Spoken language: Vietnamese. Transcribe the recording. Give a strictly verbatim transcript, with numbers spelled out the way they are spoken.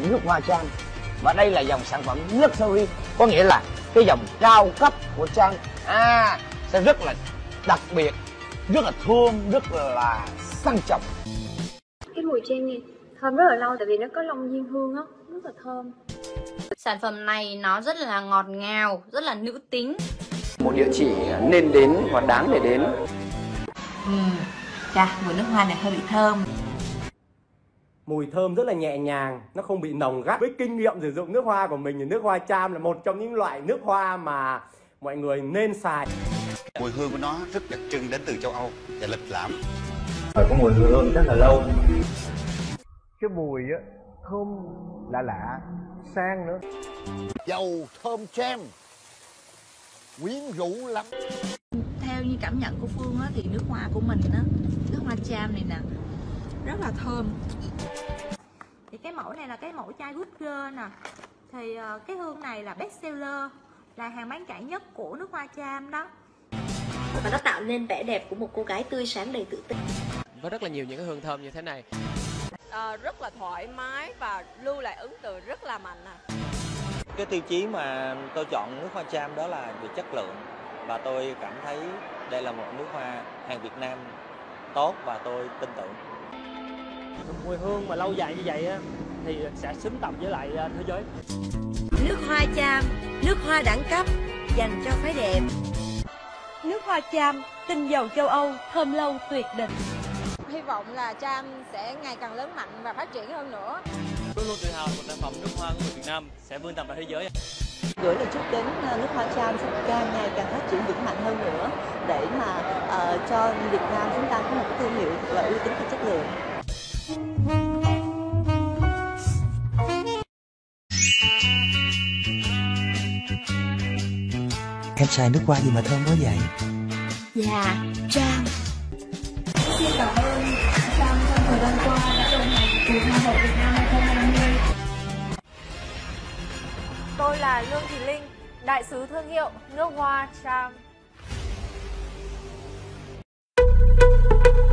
nước hoa Trang. Và đây là dòng sản phẩm luxury, có nghĩa là cái dòng cao cấp của Trang. À, sẽ rất là đặc biệt, rất là thơm, rất là sang trọng. Cái mùi Trang này thơm rất là lâu, tại vì nó có long diên hương á, rất là thơm. Sản phẩm này nó rất là ngọt ngào, rất là nữ tính. Một địa chỉ nên đến và đáng để đến. Ừ, chà, mùi nước hoa này hơi bị thơm. Mùi thơm rất là nhẹ nhàng, nó không bị nồng gắt. Với kinh nghiệm sử dụng nước hoa của mình thì nước hoa Charm là một trong những loại nước hoa mà mọi người nên xài. Mùi hương của nó rất đặc trưng, đến từ châu Âu và lịch lãm. Phải có mùi hương rất là lâu. Cái mùi á, thơm lạ lạ, sang nữa. Dầu thơm Charm quyến rũ lắm. Theo như cảm nhận của Phương á, thì nước hoa của mình á, nước hoa Charm này nè, rất là thơm. Thì cái mẫu này là cái mẫu chai Good Girl nè. Thì uh, cái hương này là best seller, là hàng bán chạy nhất của nước hoa Charm đó. Và nó tạo nên vẻ đẹp của một cô gái tươi sáng đầy tự tin. Có rất là nhiều những cái hương thơm như thế này. À, rất là thoải mái và lưu lại ấn tượng rất là mạnh à. Cái tiêu chí mà tôi chọn nước hoa Charm đó là về chất lượng. Và tôi cảm thấy đây là một nước hoa hàng Việt Nam tốt và tôi tin tưởng. Mùi hương mà lâu dài như vậy á, thì sẽ xứng tầm với lại thế giới. Nước hoa Charm, nước hoa đẳng cấp dành cho phái đẹp. Nước hoa Charm, tinh dầu châu Âu, thơm lâu tuyệt đỉnh. Hy vọng là Charm sẽ ngày càng lớn mạnh và phát triển hơn nữa. Tôi luôn tự hào một sản phẩm nước hoa của người Việt Nam sẽ vươn tầm ra thế giới. Gửi lời chúc đến nước hoa Charm sẽ càng ngày càng phát triển vững mạnh hơn nữa, để mà uh, cho Việt Nam chúng ta có một cái thương hiệu và uy tín và chất lượng. Em xài nước hoa gì mà thơm quá vậy? Dạ, Charm. Xin cảm ơn Charm trong thời gian qua đã đồng hành cùng Hoa hậu Việt Nam hai không hai không. Tôi là Lương Thị Linh, đại sứ thương hiệu nước hoa Charm.